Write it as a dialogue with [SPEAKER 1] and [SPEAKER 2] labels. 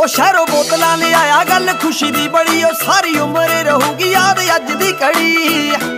[SPEAKER 1] ओ शहरों बोतलां ले आया गल खुशी दी बड़ी, ओ सारी उम्र रहूगी याद अज दी कड़ी।